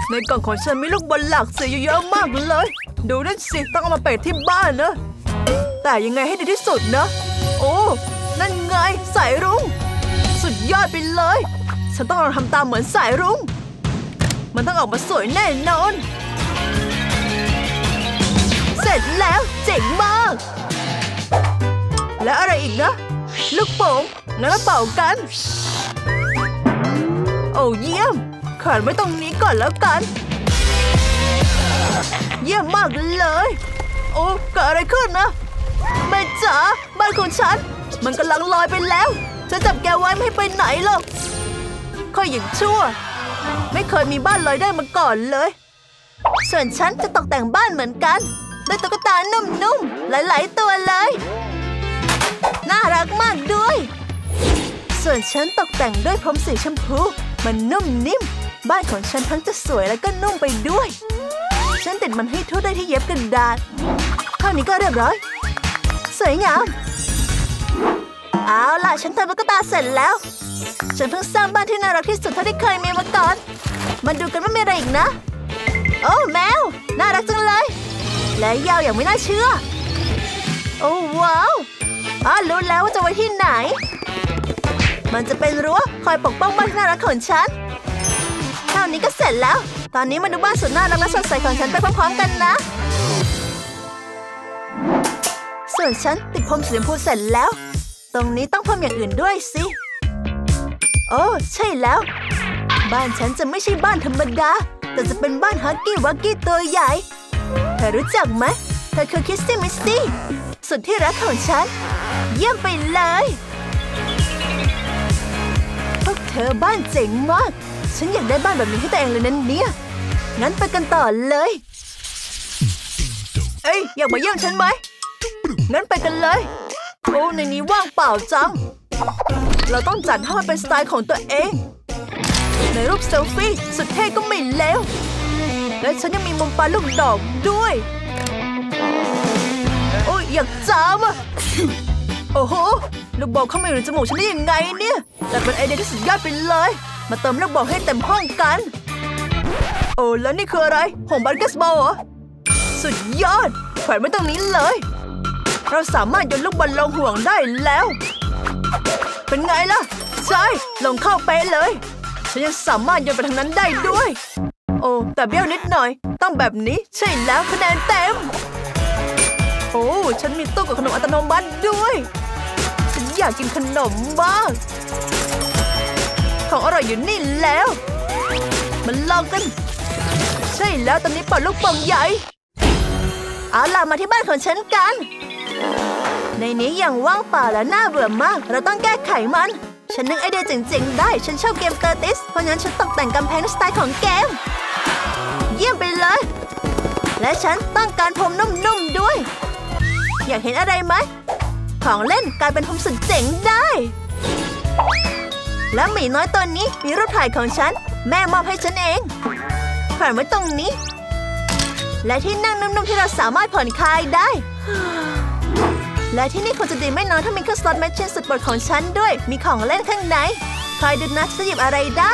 ในกล่องของฉันมีลูกบอลหลากสีเยอะมากเลยดูนั่นสิต้องเอามาแปะที่บ้านนะแต่ยังไงให้ดีที่สุดนะโอ้นั่นไงสายรุ้งสุดยอดไปเลยฉันต้องลองทำตามเหมือนสายรุ้งมันต้องออกมาสวยแน่นอนเสร็จแล้วเจ๋งมากและอะไรอีกนะลูกโป่งงั้นมาเป่ากันโอ้เยี่ยมขวานไว้ตรงนี้ก่อนแล้วกันเยี่ยมมากเลยโอ้เกิดอะไรขึ้นนะแม่จ๋าบ้านของฉันมันกำลังลอยไปแล้วฉันจับแกไว้ไม่ให้ไปไหนหรอกค่อยอย่างชั่วไม่เคยมีบ้านลอยได้มาก่อนเลยส่วนฉันจะตกแต่งบ้านเหมือนกันด้วยตุ๊กตานุ่มๆหลายๆตัวเลยน่ารักมากด้วยส่วนฉันตกแต่งด้วยพรมสีชมพูมันนุ่มนิ่มบ้านของฉันทั้งจะสวยและก็นุ่มไปด้วยฉันติดมันให้ทั่วได้ที่เย็บกระดาษเท่านี้ก็เรียบร้อยสวยงามเอาล่ะฉันทำตุ๊กตาเสร็จแล้วฉันเพิ่งสร้างบ้านที่น่ารักที่สุดเท่าที่เคยมีมาก่อนมาดูกันว่ามีอะไรอีกนะโอ้แมวน่ารักจังเลยและยาวอย่างไม่น่าเชื่อโอ้ว้าวรู้แล้วว่าจะไว้ที่ไหนมันจะเป็นรั้วคอยปกป้องบ้านที่น่ารักของฉันเท่านี้ก็เสร็จแล้วตอนนี้มาดูบ้านสุดน่ารักและสดใสของฉันไปพร้อมๆกันนะส่วนฉันติดพรมสีชมพูเสร็จแล้วตรงนี้ต้องเพิ่มอย่างอื่นด้วยสิโอ้ใช่แล้วบ้านฉันจะไม่ใช่บ้านธรรมดาแต่จะเป็นบ้านฮักกี้วักกี้ตัวใหญ่เธอรู้จักไหมเธอคือคิสซี่มิสซี่สุดที่รักของฉันเยี่ยมไปเลยพวกเธอบ้านเจ๋งมากฉันอยากได้บ้านแบบนี้ให้ตัวเองเลยนั่นเนี่ยงั้นไปกันต่อเลยเอ้ยอยากมาเยี่ยมฉันไหมงั้นไปกันเลยโอ้ในนี้ว่างเปล่าจังเราต้องจัดให้มันเป็นสไตล์ของตัวเองในรูปเซลฟี่สุดเท่ก็ไม่เลวและฉันยังมีมุมปลาลูกดอกด้วยโอ้ยอยากจ้ามอ่ะโอ้โหลูกบอลเข้ามาอยู่ในจมูกฉันได้ยังไงเนี่ยแต่เป็นไอเดียที่สุดยอดไปเลยมาเติมลูกบอลให้เต็มห้องกันโอ้แล้วนี่คืออะไรห่วงบาสเกตบอลเหรอสุดยอดแขวนไว้ตรงนี้เลยเราสามารถโยนลูกบอลลงห่วงได้แล้วเป็นไงล่ะใช่ลงเข้าเป๊ะเลยฉันยังสามารถโยนไปทางนั้นได้ด้วยโอ้แต่เบี้ยวนิดหน่อยต้องแบบนี้ใช่แล้วคะแนนเต็มโอ้ฉันมีตู้กับขนมอัตโนมัติด้วยฉันอยากกินขนมบ้างของอร่อยอยู่นี่แล้วมันลองกันใช่แล้วตอนนี้เปิดลูกโป่งใหญ่เอาล่ะมาที่บ้านของฉันกันในนี้ยังว่างเปล่าและน่าเบื่อมากเราต้องแก้ไขมันฉันนึกไอเดียเจ๋งๆได้ฉันชอบเกมเตอร์ติสเพราะงั้นฉันตกแต่งกำแพงในสไตล์ของเกมเยี่ยมไปเลยและฉันต้องการพรมนุ่มๆด้วยอยากเห็นอะไรไหมของเล่นกลายเป็นพรมสุดเจ๋งได้และหมีน้อยตัวนี้มีรูปถ่ายของฉันแม่มอบให้ฉันเองแขวนไว้ตรงนี้และที่นั่งนุ่มๆที่เราสามารถผ่อนคลายได้และที่นี่คงจะดีไม่น้อยถ้ามีเครื่องสล็อตแมชชีนสุดโปรดของฉันด้วยมีของเล่นข้างในคอยดูนะจะหยิบอะไรได้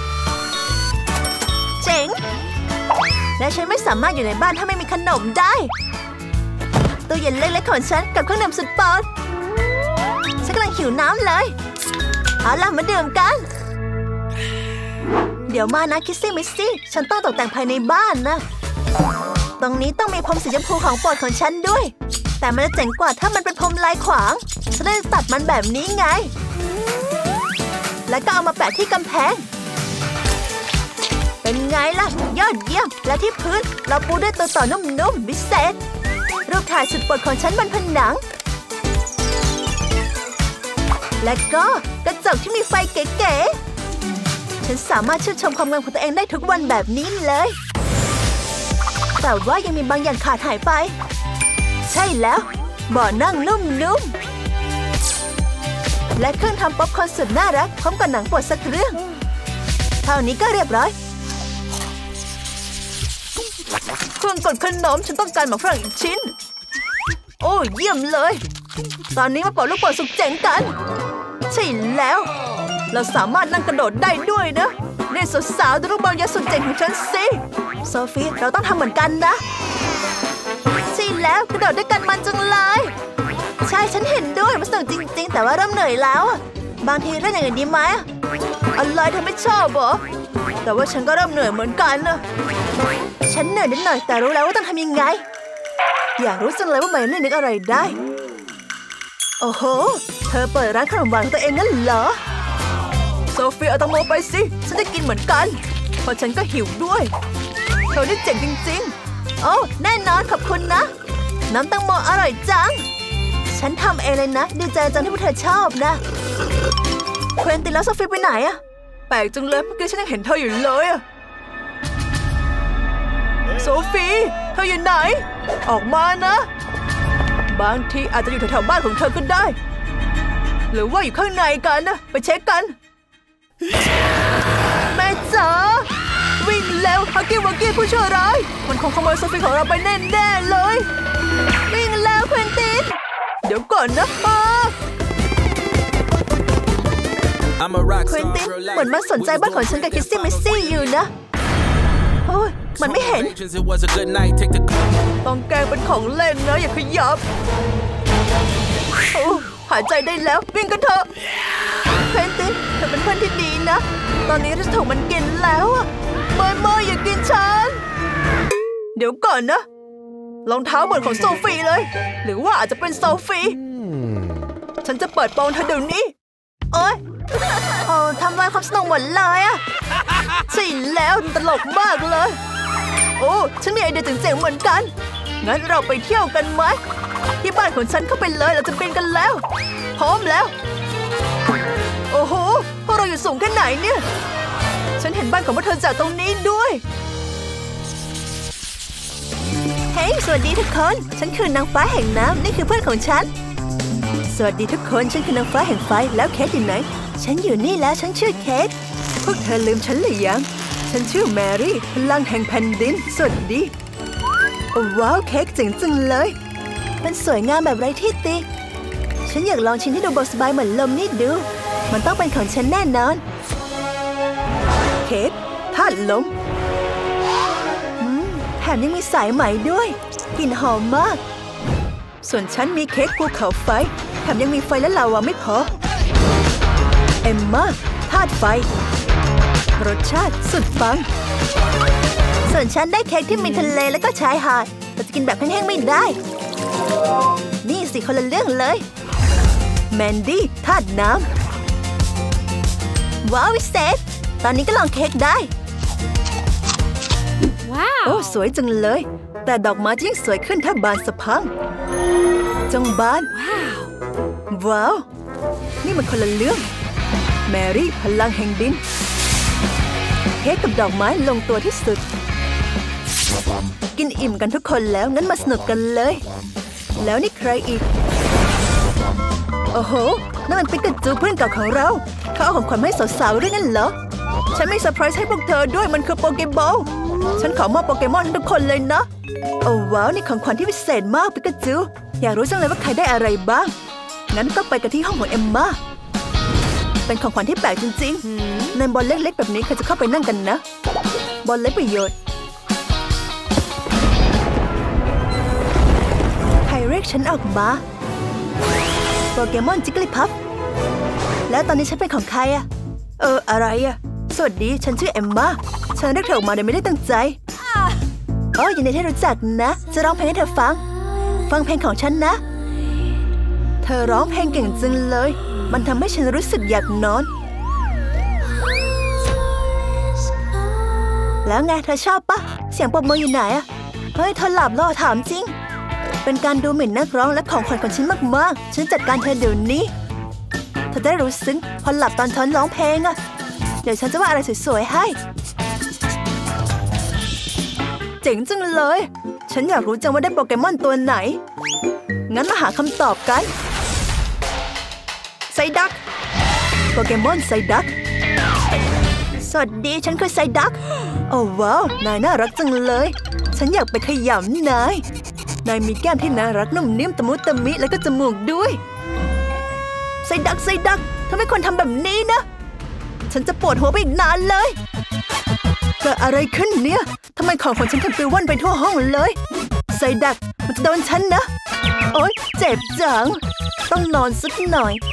เจ๋งและฉันไม่สามารถอยู่ในบ้านถ้าไม่มีขนมได้ตู้เย็นเล็กๆของฉันกับเครื่องดื่มสุดโปรดฉันกำลังหิวน้ำเลยเอาล่ะมาดื่มกันเดี๋ยวมานะคิสซี่มิสซี่ฉันต้องตกแต่งภายในบ้านนะตรงนี้ต้องมีพรมสีชมพูของโปรดของฉันด้วยแต่มันจะเจ๋งกว่าถ้ามันเป็นพรมลายขวางฉันได้ตัดมันแบบนี้ไงแล้วก็เอามาแปะที่กำแพงเป็นไงล่ะยอดเยี่ยมและที่พื้นเราปูด้วยตัวต่อนุ่มๆพิเศษรูปถ่ายสุดโปรดของฉันบนผนังและก็กระจกที่มีไฟเก๋ๆฉันสามารถชื่นชมความงามของตัวเองได้ทุกวันแบบนี้เลยแต่ว่ายังมีบางอย่างขาดหายไปใช่แล้วเบาะนั่งนุ่มๆและเครื่องทำป๊อปคอร์นสุดน่ารักพร้อมกับหนังโปรดสักเรื่องเท่านี้ก็เรียบร้อยเครื่องกดขนมฉันต้องการหมากฝรั่งอีกชิ้นโอ้เยี่ยมเลยตอนนี้มาเป่าลูกโป่งสุดเจ๋งกันใช่แล้วเราสามารถนั่งกระโดดได้ด้วยนะนี่สาวๆดูรูปบางอย่างสุดเจ๋งของฉันสิโซฟีเราต้องทำเหมือนกันนะใช่แล้วกระโดดด้วยกันมันจังเลยใช่ฉันเห็นด้วยมันสนุกจริงๆแต่ว่าเริ่มเหนื่อยแล้วบางทีเล่นอย่างอื่นดีไหมอะไรเธอไม่ชอบเหรอแต่ว่าฉันก็เริ่มเหนื่อยเหมือนกันนะฉันเหนื่อยนิดหน่อยแต่รู้แล้วว่าต้องทำยังไงอยากรู้จังเลยว่าใหม่นึกอะไรได้โอ้โหเธอเปิดร้านขนมหวานของตัวเองงั้นเหรอโซฟีเอาแตงโมไปสิฉันจะกินเหมือนกันเพราะฉันก็หิวด้วยเธอนี่เจ๋งจริงๆโอ้แน่นอนขอบคุณนะน้ำแตงโมอร่อยจังฉันทำเองเลยนะดีใจจังที่พวกเธอชอบนะเควินตินแล้วโซฟีไปไหนอะแปลกจังเลยเมื่อกี้ฉันยังเห็นเธออยู่เลยอะโซฟีเธออยู่ไหนออกมานะบางทีอาจจะอยู่แถวๆบ้านของเธอก็ได้หรือว่าอยู่ข้างในกันนะไปเช็คกันแม่จ๋าวิ่งเร็วฮักกี้วักกี้ผู้ชั่วร้ายมันคงขโมยโซฟีของเราไปแน่ๆเลยวิ่งแล้วเควินตินเดี๋ยวก่อนนะเควินตินเหมือนมันสนใจบ้านของฉันกับคิสซี่มิสซี่อยู่นะโอ้ยมันไม่เห็นต้องแกล้งเป็นของเล่นนะอย่าขยับโอ้หายใจได้แล้ววิ่งกันเถอะเควินตินเธอเป็นเพื่อนที่ดีนะตอนนี้เราถูกมันกินแล้วอะไม่อย่ากินฉันเดี๋ยวก่อนนะรองเท้าเหมือนของโซฟีเลยหรือว่าอาจจะเป็นโซฟีฉันจะเปิดโปงเธอเดี๋ยวนี้โอ๊ยทำลายความสนุกหมดเลยอะใช่แล้วตลกมากเลยโอ้ฉันมีไอเดียเจ๋งๆเหมือนกันงั้นเราไปเที่ยวกันไหมที่บ้านของฉันเข้าไปเลยเราจะบินกันแล้วพร้อมแล้วโอ้โหพวกเราอยู่สูงแค่ไหนเนี่ยฉันเห็นบ้านของพวกเธอจากตรงนี้ด้วยเฮ้ยสวัสดีทุกคนฉันคือนางฟ้าแห่งน้ำนี่คือเพื่อนของฉันสวัสดีทุกคนฉันคือนางฟ้าแห่งไฟแล้วเคทอยู่ไหนฉันอยู่นี่แล้วฉันชื่อเคทพวกเธอลืมฉันหรือยังฉันชื่อแมรี่พลังแห่งแผ่นดินสวัสดีโอ้ว้าวเค้กเจ๋งจังเลยมันสวยงามแบบไร้ที่ติฉันอยากลองชิ้นที่ดูเบาสบายเหมือนลมนี่ดูมันต้องเป็นของฉันแน่นอนเค้กธาตุลมแถมยังมีสายไหมด้วยกลิ่นหอมมากส่วนฉันมีเค้กภูเขาไฟแถมยังมีไฟและลาวาไม่พอเอมม่าธาตุไฟรสชาติสุดปังส่วนฉันได้เค้กที่มีทะเลแล้วก็ชายหาดแต่จะกินแบบแห้งๆไม่ได้นี่สิคนละเรื่องเลยแมนดี้ธาตุน้ำว้าววิเศษตอนนี้ก็ลองเค้กได้ว้าวโอ้สวยจังเลยแต่ดอกไม้ยิ่งสวยขึ้นถ้าบานสะพรั่งจงบานว้าวนี่มันคนละเรื่องแมรี่พลังแห่งดินเค้กกับดอกไม้ลงตัวที่สุดกินอิ่มกันทุกคนแล้วงั้นมาสนุกกันเลยแล้วนี่ใครอีกโอ้โหนั่นมันปิกาจูเพื่อนเก่าของเราเขาเอาของขวัญให้สาวๆด้วยงั้นเหรอฉันมีเซอร์ไพรส์ให้พวกเธอด้วยมันคือโปเกบอลฉันขอมอบโปเกมอนให้ทุกคนเลยนะโอ้ว้าวนี่ของขวัญที่พิเศษมากปิกาจูอยากรู้จังเลยว่าใครได้อะไรบ้างงั้นก็ไปกันที่ห้องของเอมม่าเป็นของขวัญที่แปลกจริงๆในบอลเล็กๆแบบนี้ใครจะเข้าไปนั่งกันนะบอลไร้ประโยชน์ใครเรียกฉันออกมาโปเกมอนจิกลิพัฟแล้วตอนนี้ฉันเป็นของใครอะอะไรอะสวัสดีฉันชื่อเอมม่าฉันเรียกเธอออกมาโดยไม่ได้ตั้งใจยินดีที่รู้จักนะจะร้องเพลงให้เธอฟังเพลงของฉันนะเธอร้องเพลงเก่งจังเลยมันทำให้ฉันรู้สึกอยากนอนแล้วไงเธอชอบปะเสียงปรบมืออยู่ไหนอะเฮ้ยเธอหลับแล้วถามจริงเป็นการดูหมิ่นนักร้องและของขวัญของฉันมากๆฉันจัดการเธอเดี๋ยวนี้เธอได้รู้ซึ้งพอหลับตอนฉันร้องเพลงอะเดี๋ยวฉันจะว่าอะไรสวยๆให้เจ๋งจังเลยฉันอยากรู้จังว่าได้โปเกมอนตัวไหนงั้นมาหาคำตอบกันไซดักโปเกมอนไซดักสวัสดีฉันคือไซดักโอ้ว้าวนายน่ารักจังเลยฉันอยากไปขยำนายมีแก้มที่น่ารักนุ่มนิ่มตะมุตะมิแล้วก็จมูกด้วยไซดักเธอไม่ควรทำแบบนี้นะฉันจะปวดหัวไปอีกนานเลยเกิดอะไรขึ้นเนี่ยทำไมของฉันถึงปลิวว่อนไปทั่วห้องเลยไซดักมันจะโดนฉันนะโอ๊ยเจ็บจังต้องนอนสักหน่อย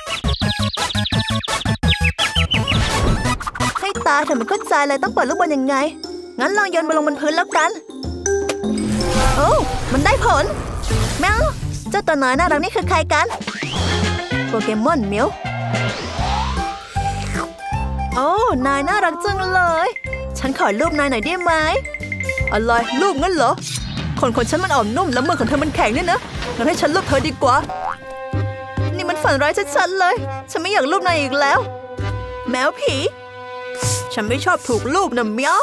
ให้ตาเธอมันก็ใจเลยต้องเปิดลูกบอลยังไงงั้นลองโยนบอลลงบนพื้นแล้วกันโอ้มันได้ผลแมวเจ้าตัวน้อยน่ารักนี่คือใครกันโปเกมอนเมียวโอ้นายน่ารักจังเลยฉันขอรูปนายหน่อยได้ไหมอะไรรูปงั้นเหรอขนฉันมันอ่อนนุ่มแล้วมือของเธอมันแข็งเนี่ยนะงั้นให้ฉันรูปเธอดีกว่านี่มันฝันร้ายชัดๆเลยฉันไม่อยากรูปนายอีกแล้วแมวผีฉันไม่ชอบถูกรูปนะเมียว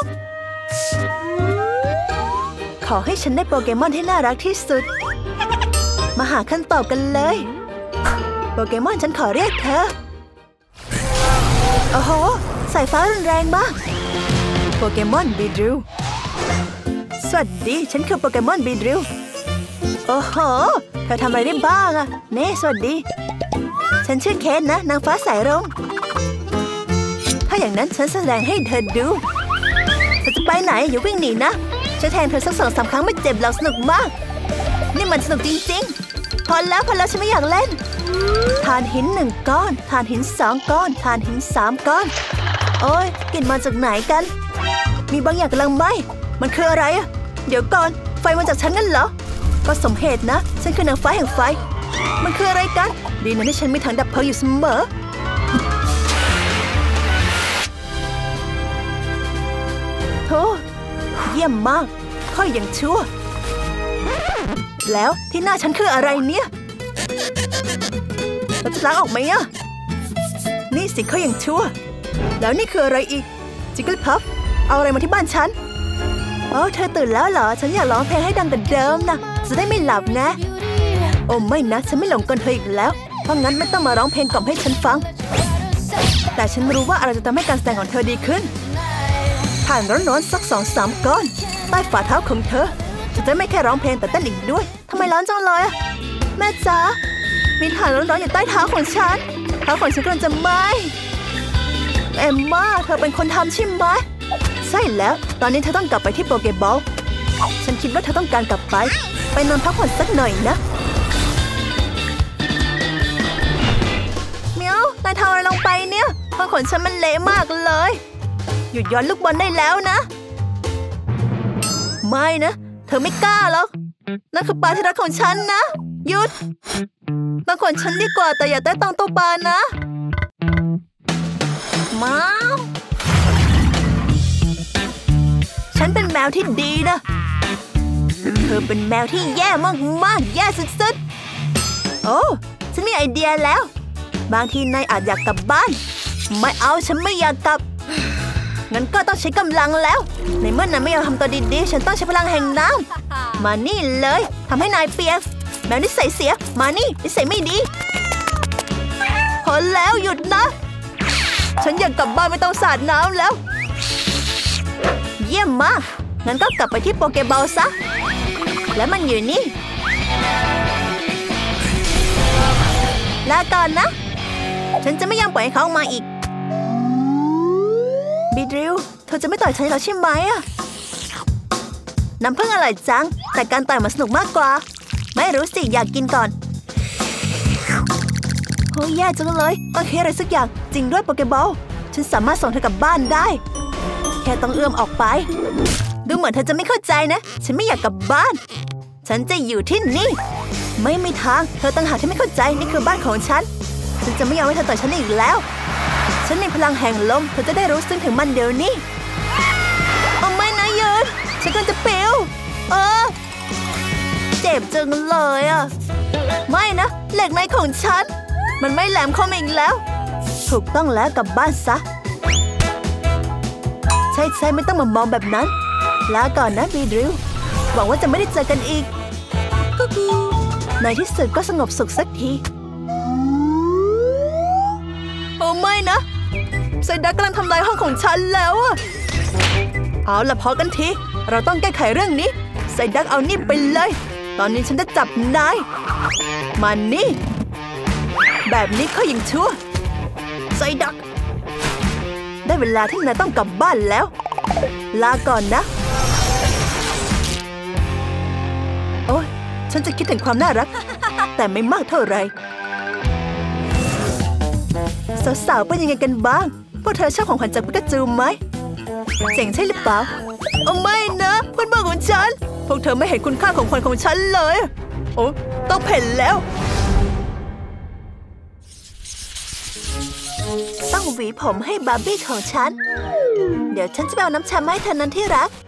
ขอให้ฉันได้โปเกมอนที่น่ารักที่สุดมาหาคำตอบกันเลยโปเกมอนฉันขอเรียกเธอโอ้โหสายฟ้ารุนแรงมากโปเกมอนบีดริลสวัสดีฉันคือโปเกมอนบีดริลโอ้โหเธอทำอะไรได้บ้างอะเน่สวัสดีฉันชื่อเคนนะนางฟ้าสายรุ้งถ้าอย่างนั้นฉันแสดงให้เธอดูเธอจะไปไหนอย่าวิ่งหนีนะฉันแทงเธอสัก2-3 ครั้งไม่เจ็บหรอกสนุกมากนี่มันสนุกจริงๆพอแล้วฉันไม่อยากเล่นถ่านหิน1 ก้อนถ่านหิน2 ก้อนถ่านหิน3 ก้อนโอ้ยกลิ่นมาจากไหนกันมีบางอย่างกำลังไหม้มันคืออะไรอะเดี๋ยวก่อนไฟมาจากฉันงั้นเหรอก็สมเหตุนะฉันคือนางฟ้าแห่งไฟมันคืออะไรกันดีนะที่ฉันมีถังดับเพลิงอยู่เสมอโธ่เยี่ยมมากค่อยยังชั่วแล้วที่หน้าฉันคืออะไรเนี่ยเราจะล้างออกไหมอะนี่สิค่อยยังชั่วแล้วนี่คืออะไรอีกจิกเกิลพัฟเอาอะไรมาที่บ้านฉันโอ้เธอตื่นแล้วเหรอฉันอยากร้องเพลงให้ดังกว่าเดิมนะจะได้ไม่หลับนะโอ้ไม่นะฉันไม่หลงกลเธออีกแล้วเพราะงั้นไม่ต้องมาร้องเพลงกล่อมให้ฉันฟังแต่ฉันรู้ว่าอะไรจะทำให้การแสดงของเธอดีขึ้นถ่านร้อนๆสัก2-3 ก้อนใต้ฝ่าเท้าของเธอจะไม่แค่ร้องเพลงแต่เต้นอีกด้วยทำไมร้อนจังเลยแม่จ๋ามีถ่านร้อนๆอยู่ใต้เท้าของฉันเท้าของฉันกำลังจะไหม้เอมม่าเธอเป็นคนทำใช่ไหมใช่แล้วตอนนี้เธอต้องกลับไปที่โปเกบอลฉันคิดว่าเธอต้องการกลับไปนอนพักผ่อนสักหน่อยนะเมียวนายทำอะไรลงไปเนี่ยผ้าขนฉันมันเละมากเลยหยุดย้อนลูกบอลได้แล้วนะไม่นะเธอไม่กล้าหรอกนั่นคือปลาที่รักของฉันนะหยุดมาขนฉันดีกว่าแต่อย่าแตะต้องตัวปลานะม้าวฉันเป็นแมวที่ดีนะเธอเป็นแมวที่แย่มากๆแย่สุดๆโอ้ฉันมีไอเดียแล้วบางทีนายอาจอยากกลับบ้านไม่เอาฉันไม่อยากกลับงั้นก็ต้องใช้กำลังแล้วในเมื่อนายไม่ยอมทำตัวดีๆฉันต้องใช้พลังแห่งน้ำมานี่เลยทำให้นายเปียกแมวนิสัยเสียมานี่นิสัยไม่ดีพอแล้วหยุดนะฉันอยากกลับบ้านไม่ต้องสาดน้ำแล้วเยี่ยมมากงั้นก็กลับไปที่โปเกบอลซะแล้วมันอยู่นี่ลาก่อนนะฉันจะไม่ยอมปล่อยให้เขาออกมาอีกบีดริลเธอจะไม่ต่อยฉันแล้วใช่ไหมอะน้ำผึ้งอร่อยจังแต่การต่อยมันสนุกมากกว่าไม่รู้สิอยากกินก่อนโอ้ยแย่จังเลยต้องคิดอะไรสักอย่างจริงด้วยโปเกบอลฉันสามารถส่งเธอกลับบ้านได้แค่ต้องเอื้อมออกไปดูเหมือนเธอจะไม่เข้าใจนะฉันไม่อยากกลับบ้านฉันจะอยู่ที่นี่ไม่มีทางเธอต่างหากที่ไม่เข้าใจนี่คือบ้านของฉันจะไม่ยอมให้เธอต่อยฉันอีกแล้วฉันมีพลังแห่งลมเธอจะได้รู้ซึ้งถึงมันเดี๋ยวนี้เอาไม่นะยืนฉันกำลังจะปิวเจ็บจังเลยอ่ะไม่นะเหล็กในของฉันมันไม่แหลมคมอีกแล้วถูกต้องแล้วกลับบ้านซะใช่ไม่ต้องมามองแบบนั้นลาก่อนนะบีดริลหวังว่าจะไม่ได้เจอกันอีกในที่สุดก็สงบสุขสักทีโอ้ไม่นะไซดักกำลังทำลายห้องของฉันแล้วอะเอาล่ะพอกันทีเราต้องแก้ไขเรื่องนี้ไซดักเอานี่ไปเลยตอนนี้ฉันจะจับนายมานี่แบบนี้เขายังชั่วไซดักได้เวลาที่นายต้องกลับบ้านแล้วลาก่อนนะโอ้ยฉันจะคิดถึงความน่ารักแต่ไม่มากเท่าไหร่สาวๆเป็นยังไงกันบ้างพวกเธอชอบของขวัญจากปิกาจูไหมเจ๋งใช่หรือเปล่าโอ้ไม่นะเพื่อนบ้านของฉันพวกเธอไม่เห็นคุณค่าของขวัญของฉันเลยโอ้ต้องเพ่นแล้วต้องหวีผมให้บาร์บี้ของฉันเดี๋ยวฉันจะไปเอาน้ำชามาให้เธอนั้นที่รัก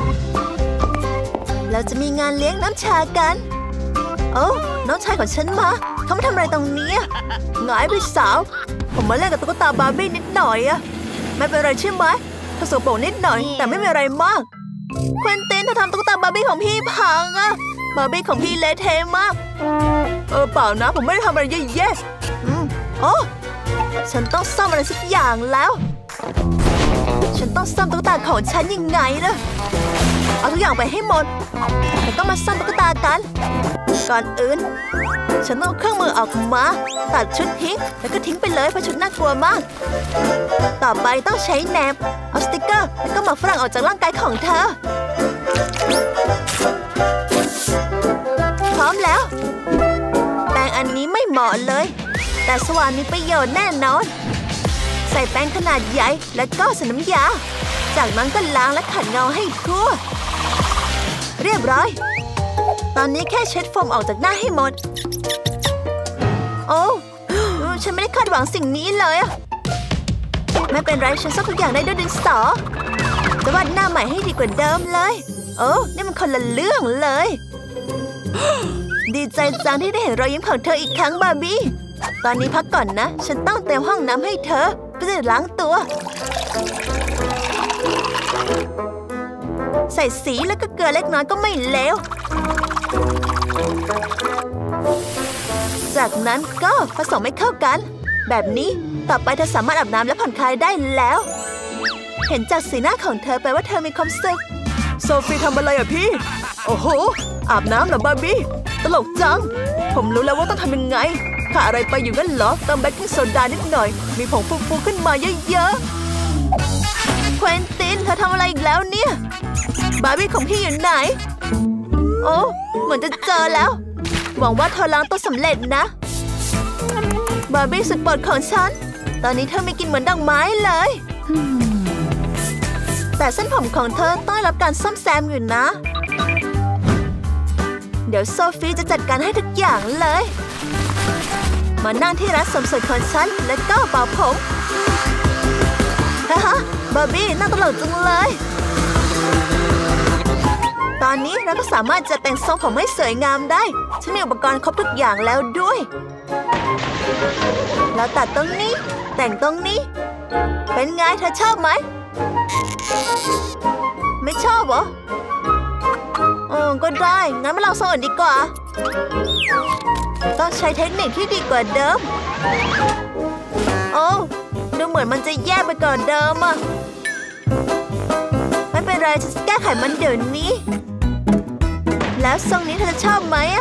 เราจะมีงานเลี้ยงน้ำชากันโอ้น้องชายของฉันมาเขามาทำอะไรตรงนี้หงายไปสาวผมมาเล่นกับตุ๊กตาบาร์บี้นิดหน่อยอะไม่เป็นไรใช่ไหมเธอสกปรกนิดหน่อยแต่ไม่มีอะไรมากเควินตินเธอทำตุ๊กตาบาร์บี้ของพี่พังอะบาร์บี้ของพี่เละเทะมากเปล่านะผมไม่ได้ทำอะไรแย่ๆโอ้ฉันต้องซ่อมอะไรสักอย่างแล้วฉันต้องซ่อมตุ๊กตาของฉันยังไงล่ะเอาทุกอย่างไปให้หมดแล้วก็มาซ่อมตุ๊กตากันก่อนอื่นฉันต้องเอาเครื่องมือออกมาตัดชุดทิ้งแล้วก็ทิ้งไปเลยเพราะชุดน่ากลัวมากต่อไปต้องใช้แหนบเอาสติกเกอร์แล้วก็หมากฝรั่งออกจากร่างกายของเธอพร้อมแล้วแปรงอันนี้ไม่เหมาะเลยแต่สว่านมีประโยชน์แน่นอนใส่แป้งขนาดใหญ่แล้วก็ใส่น้ำยาจากนั้นก็ล้างและขัดเงาให้ทั่วเรียบร้อยตอนนี้แค่เช็ดโฟมออกจากหน้าให้หมดโอ้ฉันไม่ได้คาดหวังสิ่งนี้เลยไม่เป็นไรฉันซ่อมทุกอย่างได้ด้วยดินสอจะวาดหน้าใหม่ให้ดีกว่าเดิมเลยโอ้นี่มันคนละเรื่องเลยดีใจจังที่ได้เห็นรอยยิ้มของเธออีกครั้งบาร์บี้ตอนนี้พักก่อนนะฉันต้องเตรียมห้องน้ำให้เธอเพื่อจะล้างตัวใส่สีแล้วก็เกลือเล็กน้อยก็ไม่เลวจากนั้นก็ผสมให้เข้ากันแบบนี้ต่อไปเธอสามารถอาบน้ำและผ่อนคลายได้แล้วเห็นจากสีหน้าของเธอไปว่าเธอมีความสุขโซฟีทำอะไรอะพี่โอ้โหอาบน้ำเหรอบาร์บี้ตลกจังผมรู้แล้วว่าต้องทำยังไงขาดอะไรไปอยู่งั้นเหรอเติมเบกกิ้งโซดานิดหน่อยมีผงฟูๆขึ้นมาเยอะๆเควินตินเธอทำอะไรอีกแล้วเนี่ยบาร์บี้ของพี่อยู่ไหนโอ้เหมือนจะเจอแล้วหวังว่าเธอล้างตัวสำเร็จนะบาร์บี้สุดโปรดของฉันตอนนี้เธอไม่กินเหมือนดอกไม้เลยแต่เส้นผมของเธอต้องรับการซ่อมแซมอยู่นะเดี๋ยวโซฟีจะจัดการให้ทุกอย่างเลยมานั่งที่ร้านเสริมสวยของฉันแล้วก็เป่าผมฮ่าบาร์บี้น่าตลกจังเลยตอนนี้เราก็สามารถจัดแต่งทรงผมให้สวยงามได้ฉันมีอุปกรณ์ครบทุกอย่างแล้วด้วยแล้วตัดตรงนี้แต่งตรงนี้เป็นไงเธอชอบไหมไม่ชอบเหรอก็ได้งั้นมาลองทรงอื่นดีกว่าต้องใช้เทคนิคที่ดีกว่าเดิมโอ้ดูเหมือนมันจะแย่ไปกว่าเดิมอะไม่เป็นไรฉันจะแก้ไขมันเดี๋ยวนี้แล้วทรงนี้เธอจะชอบไหมอะ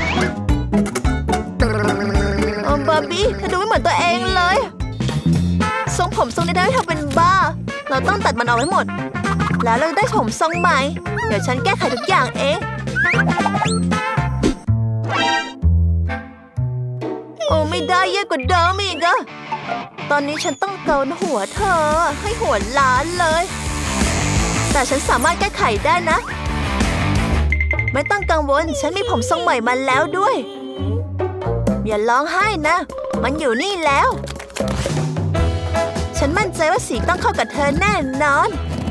บาร์บี้เธอดูไม่เหมือนตัวเองเลยทรงผมทรงนี้ทำให้เธอเป็นบ้าเราต้องตัดมันออกให้หมดแล้วเราได้ผมทรงใหม่เดี๋ยวฉันแก้ไขทุกอย่างเองโอ้ไม่ได้แย่กว่าเดิมอีกอะตอนนี้ฉันต้องเกาหัวเธอให้หัวล้านเลยแต่ฉันสามารถแก้ไขได้นะไม่ต้องกังวลฉันมีผมทรงใหม่มาแล้วด้วยอย่าร้องไห้นะมันอยู่นี่แล้วฉันมั่นใจว่าสีต้องเข้ากับเธอแน่นอน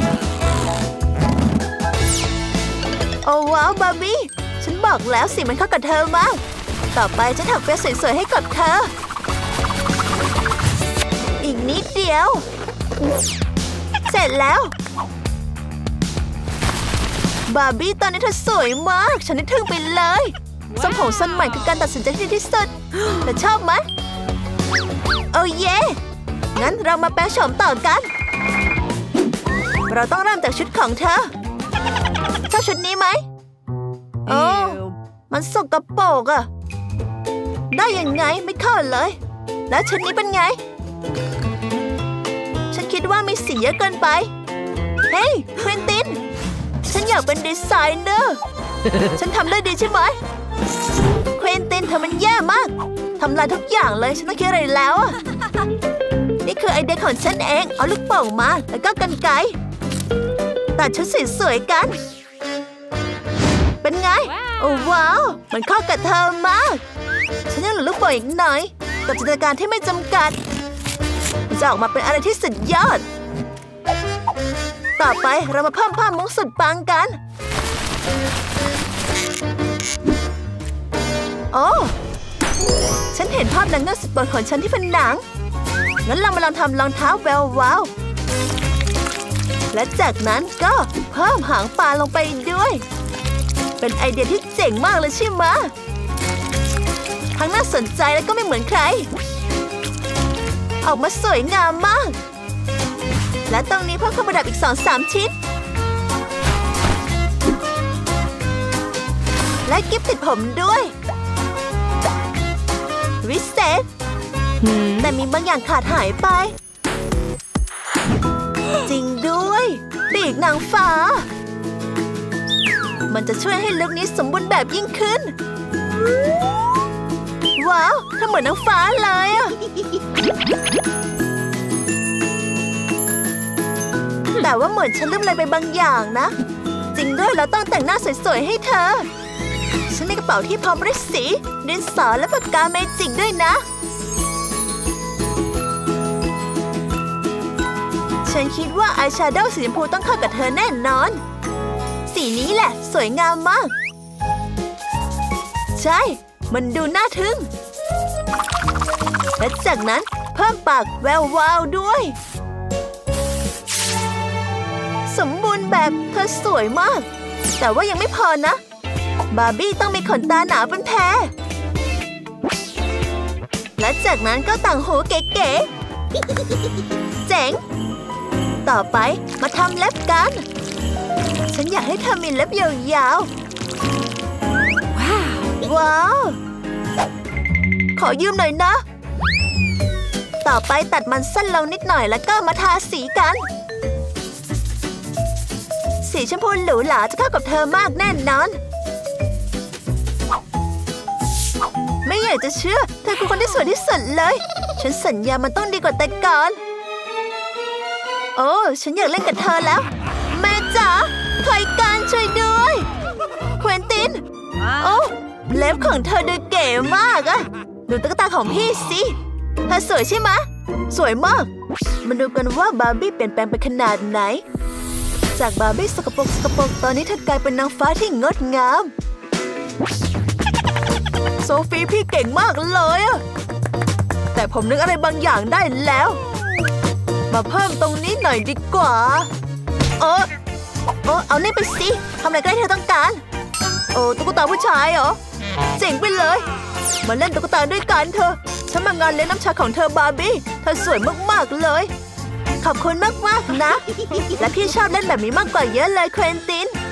โอ้ว้าวบาร์บี้ฉันบอกแล้วสีมันเข้ากับเธอมากต่อไปจะถักเปียสวยๆให้กับเธออีกนิดเดียวเสร็จแล้วบาร์บี้ตอนนี้เธอสวยมากฉันนี่ทึ่งไปเลยทรงผมสั้นใหม่คือการตัดสินใจที่ดีที่สุดเธอชอบไหมโอ้เย่งั้นเรามาแปลงโฉมต่อกันเราต้องเริ่มจากชุดของเธอชอบชุดนี้ไหมโอ้มันสกปรกอะได้ยังไงไม่เข้าเลยแล้วชุดนี้เป็นไงฉันคิดว่ามีสีเยอะเกินไปเฮ้ยเควินตินฉันอยากเป็นดีไซเนอร์ฉันทำได้ดีใช่ไหมเควินตินเธอมันแย่มากทำลายทุกอย่างเลยฉันไม่คิดอะไรแล้วอะนี่คือไอเดียของฉันเองเอาลูกโป่งมาแล้วก็กรรไกรตัดชุดสวยๆกันเป็นไงโอ้ว้าวมันเข้ากับเธอมากฉันยังเหลือลูกโป่งอีกหน่อยกับจินตนาการที่ไม่จำกัดจะออกมาเป็นอะไรที่สุดยอดต่อไปเรามาเพิ่มภาพมุ้งสุดปังกันโอ้ฉันเห็นภาพหนังเงือกสุดโปรดของฉันที่เป็นหนังงั้นเรามาลองทำรองเท้าแวววาวและจากนั้นก็เพิ่มหางปลาลงไปด้วยเป็นไอเดียที่เจ๋งมากเลยใช่ไหมทั้งน่าสนใจและก็ไม่เหมือนใครออกมาสวยงามมากและตรงนี้เพิ่มเครื่องประดับอีก 2-3 ชิ้นและกิ๊บติดผมด้วยวิเศษแต่มีบางอย่างขาดหายไปจริงด้วยปีกนางฟ้ามันจะช่วยให้ลุคนี้สมบูรณ์แบบยิ่งขึ้นว้าวเธอเหมือนนางฟ้าเลยอะแต่ว่าเหมือนฉันลืมอะไรไปบางอย่างนะจริงด้วยเราต้องแต่งหน้าสวยๆให้เธอฉันมีกระเป๋าที่พร้อมด้วยสีดินสอและปากกาเมจิกด้วยนะฉันคิดว่าอายแชโดว์สีชมพูต้องเข้ากับเธอแน่นอนสีนี้แหละสวยงามมากใช่มันดูน่าทึ่งและจากนั้นเพิ่มปากแวววาวด้วยสมบูรณ์แบบเธอสวยมากแต่ว่ายังไม่พอนะบาร์บี้ต้องมีขนตาหนาเป็นแพรและจากนั้นก็ต่างหูเก๋ๆเจ๋งต่อไปมาทำเล็บกันฉันอยากให้เธอมีเล็บยาวๆว้าวขอยืมหน่อยนะต่อไปตัดมันสั้นลงนิดหน่อยแล้วก็มาทาสีกันสีชมพูหรูหราจะเข้ากับเธอมากแน่นอนไม่อยากจะเชื่อเธอคือคนที่สวยที่สุดเลยฉันสัญญามันต้องดีกว่าแต่ก่อนโอ้ฉันอยากเล่นกับเธอแล้วแม่จ๋าถอยกันช่วยด้วยเควินตินโอ้เล็บของเธอดูเก๋มากอะดูตุ๊กตาของพี่สิเธอสวยใช่ไหมสวยมากมาดูกันว่าบาร์บี้เปลี่ยนแปลงไปขนาดไหนจากบาร์บี้สกปรกตอนนี้เธอกลายเป็นนางฟ้าที่งดงามโซฟีพี่เก่งมากเลยอะแต่ผมนึกอะไรบางอย่างได้แล้วมาเพิ่มตรงนี้หน่อยดีกว่าเอานี่ไปสิทำอะไรก็ได้เธอต้องการโอ้ตุ๊กตาผู้ชายเหรอเจ๋งไปเลยมาเล่นตุ๊กตาด้วยกันเธอฉันมางานเลี้ยงน้ำชาของเธอบาร์บี้เธอสวยมากๆเลยขอบคุณมากๆนะและพี่ชอบเล่นแบบนี้มากกว่าเยอะเลยเควินติน